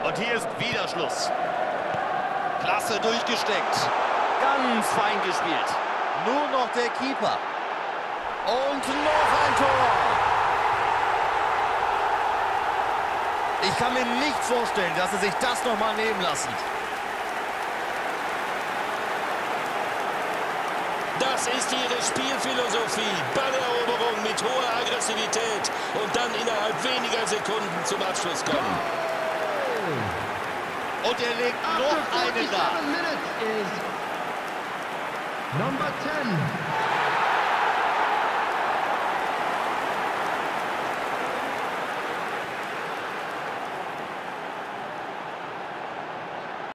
Und hier ist wieder Schluss. Klasse durchgesteckt. Ganz fein gespielt. Nur noch der Keeper. Und noch ein Tor. Ich kann mir nicht vorstellen, dass sie sich das noch mal nehmen lassen. Das ist ihre Spielphilosophie. Balleroberung mit hoher Aggressivität und dann innerhalb weniger Sekunden zum Abschluss kommen. Und er legt noch einen da. Number 10.